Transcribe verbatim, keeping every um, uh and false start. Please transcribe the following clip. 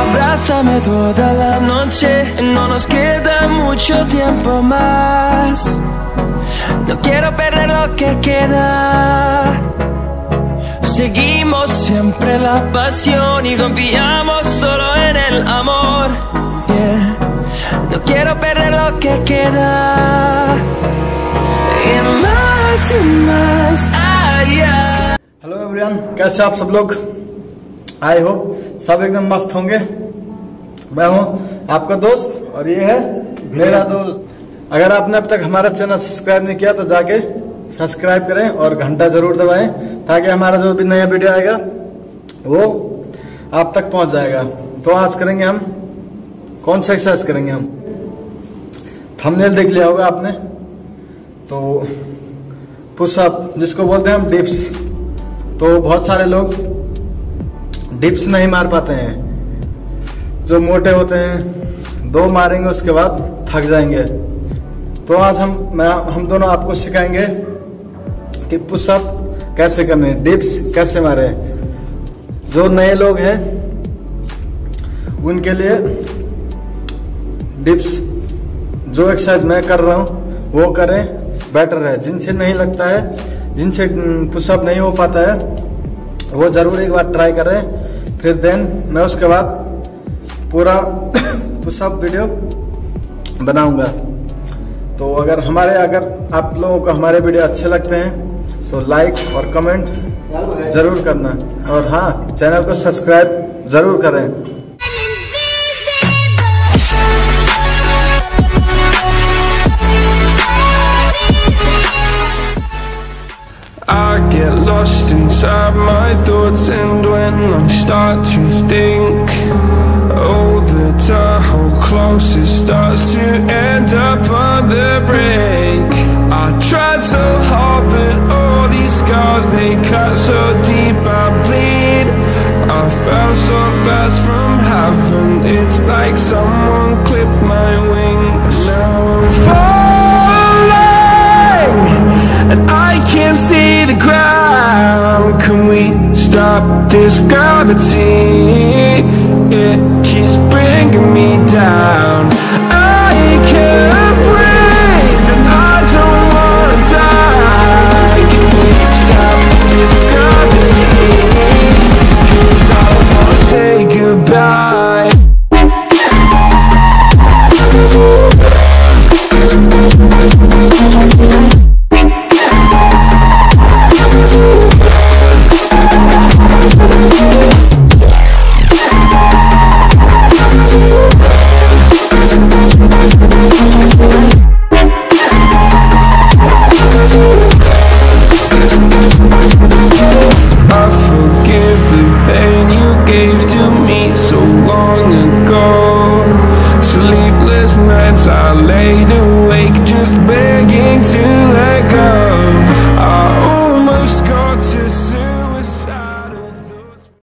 Abrázame toda la noche, no nos queda mucho tiempo más. No quiero perder lo que queda. Seguimos siempre la pasión y confiamos solo en el amor. Yeah. No quiero perder lo que queda. Y más y más allá. Hello everyone, कैसे आप सब लोग? I hope सब एकदम मस्त होंगे। मैं हूं आपका दोस्त और ये है मेरा दोस्त। अगर आपने अब तक हमारा चैनल सब्सक्राइब नहीं किया तो जाके सब्सक्राइब करें और घंटा जरूर दबाएं ताकि हमारा जो भी नया वीडियो आएगा वो आप तक पहुंच जाएगा। तो आज करेंगे हम कौन सा एक्सरसाइज करेंगे? हम थंबनेल देख लिया होगा आपने, तो पुशअप जिसको बोलते हैं हम डिप्स। तो बहुत सारे लोग डिप्स नहीं मार पाते हैं, जो मोटे होते हैं दो मारेंगे उसके बाद थक जाएंगे। तो आज हम मैं हम दोनों आपको सिखाएंगे कि पुशअप कैसे करने, डिप्स कैसे मारे। जो नए लोग हैं उनके लिए डिप्स जो एक्सरसाइज मैं कर रहा हूं वो करें, बेटर है। जिनसे नहीं लगता है, जिनसे पुशअप नहीं हो पाता है, वो जरूर एक बार ट्राई करें। फिर देन मैं उसके बाद पूरा पुशअप वीडियो बनाऊंगा। तो अगर हमारे अगर आप लोगों को हमारे वीडियो अच्छे लगते हैं तो लाइक और कमेंट जरूर करना, और हाँ, चैनल को सब्सक्राइब जरूर करें। I get lost inside my thoughts, and when I start to think, oh, the Tahoe closest starts to end up on the brink. I tried so hard, but all these scars, they cut so deep, I bleed. I fell so fast from heaven, it's like someone clipped my wings. Now I'm falling and I can't see the ground. Can we stop this gravity? It keeps bringing me down. I can't breathe and I don't wanna die. Can we stop this gravity? 'Cause I don't wanna say goodbye. I lay to